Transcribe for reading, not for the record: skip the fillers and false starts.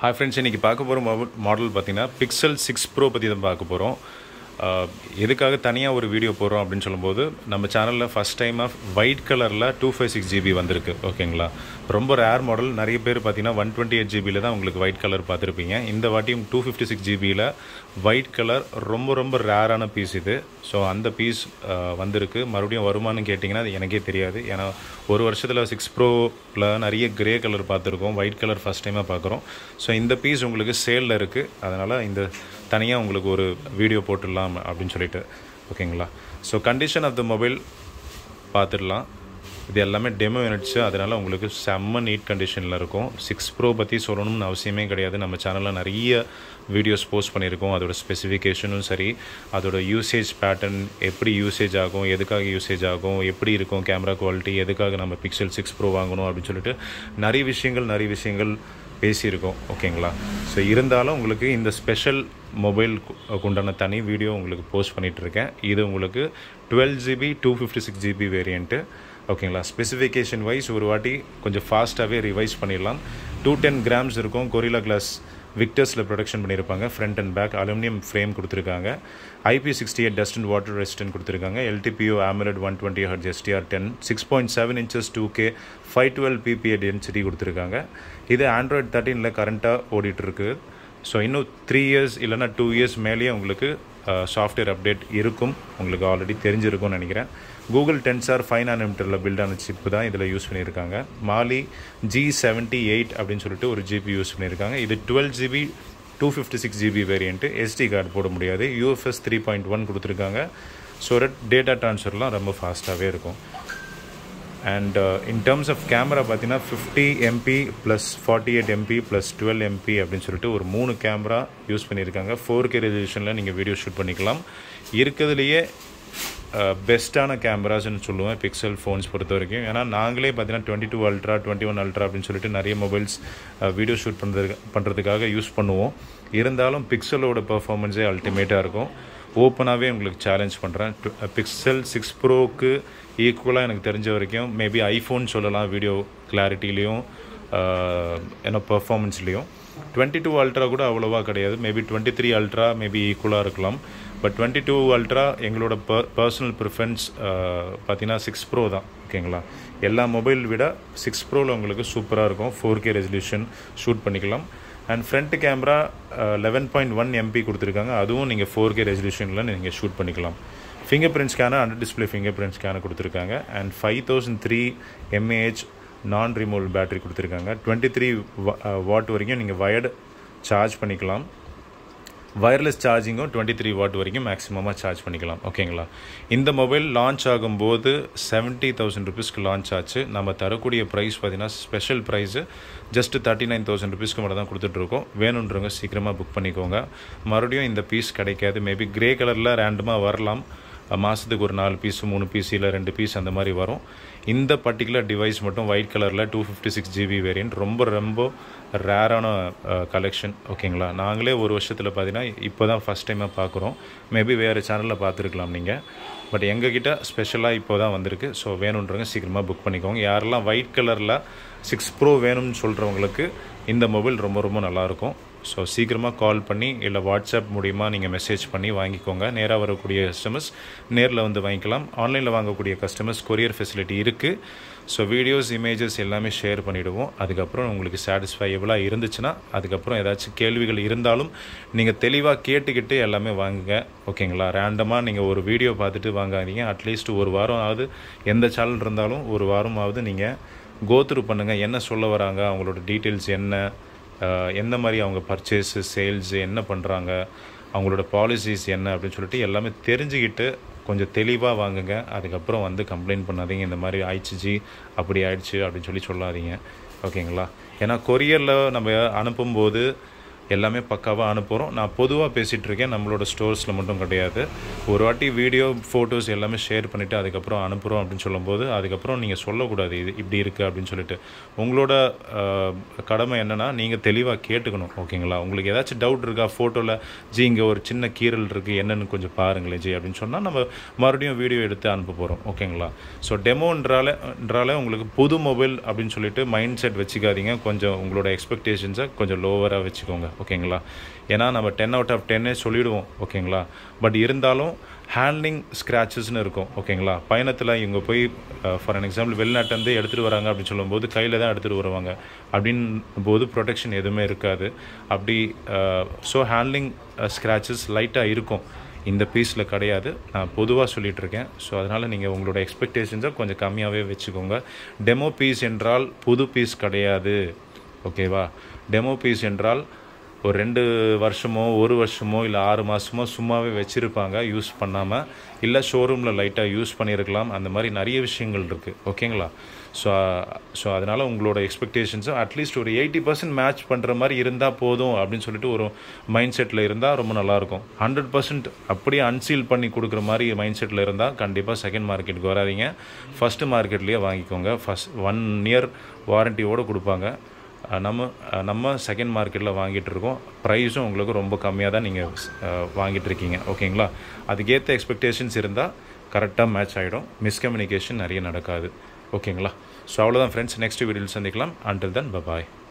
Hi friends, இன்னைக்கு பார்க்க போற மாடல் பாத்தீங்கன்னா Pixel 6 Pro பத்தி தான் பார்க்க போறோம். எதுக்காக தனியா ஒரு வீடியோ போறோம் அப்படினு சொல்லும்போது நம்ம சேனல்ல ஃபர்ஸ்ட் டைம் ஒயிட் கலர்ல 256GB வந்திருக்கு. ஓகேங்களா? ரொம்ப ரேர் மாடல். நிறைய பேர் பாத்தீங்கன்னா 128GB ல தான் உங்களுக்கு ஒயிட் கலர் பார்த்திருப்பீங்க. இந்த வாட்டியும் 256GB ல ஒயிட் கலர் ரொம்ப ரேரான பீஸ் இது. சோ அந்த பீஸ் வந்திருக்கு. மறுபடியும் வருமானு கேட்டிங்கனா அது எனக்கே தெரியாது. ஏனா ஒரு வருஷத்துல 6 Pro ல நிறைய கிரே கலர் பார்த்திருக்கோம். ஒயிட் கலர் ஃபர்ஸ்ட் டைமா பார்க்கறோம். சோ இந்த பீஸ் உங்களுக்கு சேல்ல இருக்கு. அதனால இந்த தனியா உங்களுக்கு ஒரு வீடியோ போட்டுடலாம் அப்படினு சொல்லிட்டு ஓகேங்களா. So condition of the mobile பாத்துடலாம். இது எல்லாமே டெமோ யூனிட்ஸ். அதனால உங்களுக்கு செம்ம நீட் கண்டிஷன்ல இருக்கும். 6 Pro பத்தி சொல்லணும்னு அவசியமே கிடையாது. நம்ம சேனல்ல நிறைய வீடியோஸ் போஸ்ட் பண்ணியிருக்கோம். அதோட ஸ்பெசிஃபிகேஷனும் சரி, அதோட யூசேஜ் பேட்டர்ன் எப்படி யூசேஜ் ஆகும், எதுக்காக யூசேஜ் ஆகும், எப்படி இருக்கும் கேமரா குவாலிட்டி, எதுக்காக நம்ம Pixel 6 Pro வாங்கணும் அப்படின்னு சொல்லிட்டு நிறைய விஷயங்கள் பேசியிருக்கோம். ஓகேங்களா. ஸோ இருந்தாலும் உங்களுக்கு இந்த ஸ்பெஷல் மொபைல் உண்டான தனி வீடியோ உங்களுக்கு போஸ்ட் பண்ணிட்டு இருக்கேன். இது உங்களுக்கு 12GB 256GB வேரியண்ட்டு. ஓகேங்களா. ஸ்பெசிஃபிகேஷன் வைஸ் ஒரு வாட்டி கொஞ்சம் ஃபாஸ்ட்டாகவே ரிவைஸ் பண்ணிடலாம். 210 grams இருக்கும். கொரில்லா கிளாஸ் விக்டர்ஸில் ப்ரொடக்ஷன் பண்ணியிருப்பாங்க. Front and back aluminium frame கொடுத்துருக்காங்க. IP68 dust and water resistant கொடுத்துருக்காங்க. LTPO AMOLED 120Hz STR10 6.7 inches 2K 512 PPA density கொடுத்துருக்காங்க. இது Android 13ல கரண்ட்டாக ஓடிட்டு இருக்கு. ஸோ இன்னும் 3 years இல்லைனா 2 years மேலேயே உங்களுக்கு சாஃப்ட்வேர் அப்டேட் இருக்கும். உங்களுக்கு ஆல்ரெடி தெரிஞ்சிருக்கும்னு நினைக்கிறேன். கூகுள் Tensor 5nm பில்டான சிப்பு தான் இதில் யூஸ் பண்ணியிருக்காங்க. மாலி G78 அப்படின்னு சொல்லிட்டு ஒரு ஜிபி யூஸ் பண்ணியிருக்காங்க. இது 12GB 256GB variant. SD card போட முடியாது. UFS 3.1 கொடுத்துருக்காங்க. ஸோ டேட்டா ட்ரான்ஸ்ஃபர்லாம் ரொம்ப ஃபாஸ்ட்டாகவே இருக்கும். And in terms of camera பார்த்தீங்கன்னா 50MP + 48MP + 12MP அப்படின்னு சொல்லிட்டு ஒரு 3 கேமரா யூஸ் பண்ணியிருக்காங்க. 4K ரெசல்யூஷனில் நீங்கள் வீடியோ ஷூட் பண்ணிக்கலாம். இருக்கிறதுலையே பெஸ்ட்டான கேமராஸ்ன்னு சொல்லுவேன் பிக்சல் ஃபோன்ஸ் பொறுத்த வரைக்கும். ஏன்னா நாங்களே பார்த்தீங்கன்னா 22 Ultra 21 Ultra அப்படின்னு சொல்லிட்டு நிறைய மொபைல்ஸ் வீடியோ ஷூட் பண்ணுறதுக்காக யூஸ் பண்ணுவோம். இருந்தாலும் பிக்சலோட பர்ஃபார்மன்ஸே அல்டிமேட்டாக இருக்கும். ஓப்பனாகவே உங்களுக்கு சேலஞ்ச் பண்ணுறேன். Pixel 6 Proக்கு ஈக்குவலாக எனக்கு தெரிஞ்ச வரைக்கும் மேபி ஐஃபோன் சொல்லலாம் வீடியோ கிளாரிட்டிலையும் ஏன்னா பர்ஃபார்மன்ஸ்லேயும். 22 Ultra கூட அவ்வளோவா கிடையாது. மேபி 23 Ultra மேபி ஈக்குவலாக இருக்கலாம். பட் 22 Ultra எங்களோட பர்சனல் ப்ரிஃபரன்ஸ் பார்த்தீங்கன்னா 6 Pro தான். ஓகேங்களா. எல்லா மொபைல் விட 6 Proவில் உங்களுக்கு சூப்பராக இருக்கும். 4K ரெசல்யூஷன் ஷூட் பண்ணிக்கலாம். அண்ட் ஃப்ரண்ட் கேமரா 11.1MP கொடுத்துருக்காங்க. அதுவும் நீங்கள் 4K ரெசல்யூஷனில் நீங்கள் ஷூட் பண்ணிக்கலாம். Finger print scanner under display finger print scanner கொடுத்துருக்காங்க. And 5003 mAh non removal battery கொடுத்துருக்காங்க. 23 watt வரைக்கும் நீங்கள் வயர்டு சார்ஜ் பண்ணிக்கலாம். வயர்லெஸ் சார்ஜிங்கும் 23 watt வரைக்கும் மேக்ஸிமமாக சார்ஜ் பண்ணிக்கலாம். ஓகேங்களா. இந்த மொபைல் லான்ச் ஆகும்போது 70,000 rupeesக்கு லான்ச் ஆச்சு. நம்ம தரக்கூடிய ப்ரைஸ் பார்த்தீங்கன்னா ஸ்பெஷல் ப்ரைஸு ஜஸ்ட் 39,000 rupeesக்கு மட்டும் தான் கொடுத்துட்ருக்கோம். வேணுன்றவங்க சீக்கிரமாக புக் பண்ணிக்கோங்க. மறுபடியும் இந்த பீஸ் கிடைக்காது. மேபி கிரே கலரில் ரேண்டமாக வரலாம். மாதத்துக்கு ஒரு 4 பீஸ் 3 பீஸ் இல்லை 2 பீஸ் அந்த மாதிரி வரும். இந்த பர்டிகுலர் டிவைஸ் மட்டும் ஒயிட் கலரில் 256GB வேரியன்ட் ரொம்ப ரேரான கலெக்ஷன். ஓகேங்களா. நாங்களே ஒரு வருஷத்தில் பார்த்தீங்கன்னா இப்போ தான் ஃபஸ்ட் டைமாக பார்க்குறோம். மேபி வேறு சேனலில் பார்த்துருக்கலாம் நீங்கள். பட் எங்ககிட்ட ஸ்பெஷலாக இப்போ தான் வந்திருக்கு. ஸோ வேணுன்றவங்க சீக்கிரமாக புக் பண்ணிக்கோங்க. யாரெல்லாம் ஒயிட் கலரில் 6 Pro வேணும்னு சொல்கிறவங்களுக்கு இந்த மொபைல் ரொம்ப நல்லாயிருக்கும். ஸோ சீக்கிரமாக கால் பண்ணி இல்லை வாட்ஸ்அப் மூலிமா நீங்கள் மெசேஜ் பண்ணி வாங்கிக்கோங்க. நேராக வரக்கூடிய கஸ்டமர்ஸ் நேரில் வந்து வாங்கிக்கலாம். ஆன்லைனில் வாங்கக்கூடிய கஸ்டமர்ஸ் கொரியர் ஃபெசிலிட்டி இருக்குது. ஸோ வீடியோஸ் இமேஜஸ் எல்லாமே ஷேர் பண்ணிவிடுவோம். அதுக்கப்புறம் உங்களுக்கு சாட்டிஸ்ஃபையபுளாக இருந்துச்சுன்னா அதுக்கப்புறம் ஏதாச்சும் கேள்விகள் இருந்தாலும் நீங்கள் தெளிவாக கேட்டுக்கிட்டு எல்லாமே வாங்குங்க. ஓகேங்களா. ரேண்டமாக நீங்கள் ஒரு வீடியோ பார்த்துட்டு வாங்காதீங்க. அட்லீஸ்ட் ஒரு வாரம் ஆகுது எந்த சேனல் இருந்தாலும் ஒரு வாரமாவது நீங்கள் கோத்ரூ பண்ணுங்கள். என்ன சொல்ல வராங்க, அவங்களோட டீட்டெயில்ஸ் என்ன, எந்த மாதிரி அவங்க பர்ச்சேஸு சேல்ஸு என்ன பண்ணுறாங்க, அவங்களோட பாலிசிஸ் என்ன அப்படின்னு சொல்லிட்டு எல்லாமே தெரிஞ்சுக்கிட்டு கொஞ்சம் தெளிவாக வாங்குங்க. அதுக்கப்புறம் வந்து கம்ப்ளைண்ட் பண்ணாதீங்க. இந்த மாதிரி ஆயிடுச்சு அப்படி ஆயிடுச்சு அப்படின்னு சொல்லாதீங்க. ஓகேங்களா. ஏன்னா கொரியரில் நம்ம அனுப்பும்போது எல்லாமே பக்காவாக அனுப்புகிறோம். நான் பொதுவாக பேசிகிட்டு இருக்கேன், நம்மளோட ஸ்டோர்ஸில் மட்டும் கிடையாது. ஒரு வாட்டி வீடியோ ஃபோட்டோஸ் எல்லாமே ஷேர் பண்ணிவிட்டு அதுக்கப்புறம் அனுப்புகிறோம் அப்படின்னு சொல்லும்போது அதுக்கப்புறம் நீங்கள் சொல்லக்கூடாது இது இப்படி இருக்குது அப்படின்னு சொல்லிட்டு. உங்களோட கடமை என்னென்னா நீங்கள் தெளிவாக கேட்டுக்கணும். ஓகேங்களா? உங்களுக்கு ஏதாச்சும் டவுட் இருக்கா ஃபோட்டோவில், ஜி இங்கே ஒரு சின்ன கீரல் இருக்குது என்னென்னு கொஞ்சம் பாருங்களேன் ஜி அப்படின்னு சொன்னால் நம்ம மறுபடியும் வீடியோ எடுத்து அனுப்ப போகிறோம். ஓகேங்களா? ஸோ டெமோன்றால உங்களுக்கு புது மொபைல் அப்படின்னு சொல்லிட்டு மைண்ட் செட் வச்சுக்காதீங்க. கொஞ்சம் உங்களோட எக்ஸ்பெக்டேஷன்ஸை கொஞ்சம் லோவராக வச்சுக்கோங்க. ஓகேங்களா? ஏன்னா நம்ம 10 out of 10 சொல்லிவிடுவோம். ஓகேங்களா? பட் இருந்தாலும் ஹேண்ட்லிங் ஸ்க்ராச்சஸ்னு இருக்கும். ஓகேங்களா? பயணத்தில் இவங்க போய் ஃபார் அன் எக்ஸாம்பிள் வெளிநாட்டிலேருந்து எடுத்துகிட்டு வராங்க அப்படின்னு சொல்லும்போது கையில் தான் எடுத்துகிட்டு வருவாங்க. அப்படின் போது ப்ரொடெக்ஷன் எதுவுமே இருக்காது. அப்படி ஸோ ஹேண்ட்லிங் ஸ்க்ராச்சஸ் லைட்டாக இருக்கும். இந்த பீஸில் கிடையாது, நான் பொதுவாக சொல்லிகிட்ருக்கேன். ஸோ அதனால் நீங்கள் உங்களோட எக்ஸ்பெக்டேஷன்ஸை கொஞ்சம் கம்மியாகவே வச்சுக்கோங்க. டெமோ பீஸ் என்றால் புது பீஸ் கிடையாது. ஓகேவா? டெமோ பீஸ் என்றால் ஒரு 2 வருஷமோ 1 வருஷமோ இல்லை 6 மாதமோ சும்மாவே வச்சுருப்பாங்க யூஸ் பண்ணாமல், இல்லை ஷோரூமில் லைட்டாக யூஸ் பண்ணியிருக்கலாம். அந்த மாதிரி நிறைய விஷயங்கள் இருக்குது. ஓகேங்களா? ஸோ அதனால் உங்களோட எக்ஸ்பெக்டேஷன்ஸும் அட்லீஸ்ட் ஒரு 80% மேட்ச் பண்ணுற மாதிரி இருந்தால் போதும் அப்படின்னு சொல்லிட்டு ஒரு மைண்ட் செட்டில் இருந்தால் ரொம்ப நல்லாயிருக்கும். 100% அப்படியே அன்சீல் பண்ணி கொடுக்குற மாதிரி மைண்ட் செட்டில் இருந்தால் கண்டிப்பாக செகண்ட் மார்க்கெட்டுக்கு வராதிங்க. ஃபஸ்ட்டு மார்க்கெட்லேயே வாங்கிக்கோங்க. 1 year வாரண்டியோடு கொடுப்பாங்க. நம்ம செகண்ட் மார்க்கெட்டில் வாங்கிட்டு இருக்கோம். ப்ரைஸும் உங்களுக்கு ரொம்ப கம்மியாக தான் நீங்கள் வாங்கிட்டுருக்கீங்க. ஓகேங்களா? அதுக்கேற்ற எக்ஸ்பெக்டேஷன்ஸ் இருந்தால் கரெக்டாக மேட்ச் ஆகிடும். மிஸ்கம்யூனிகேஷன் நிறைய நடக்காது. ஓகேங்களா? ஸோ அவ்வளோதான் ஃப்ரெண்ட்ஸ். நெக்ஸ்ட் வீடியோவில் சந்திக்கலாம். அன்டில் தென் பை பாய்.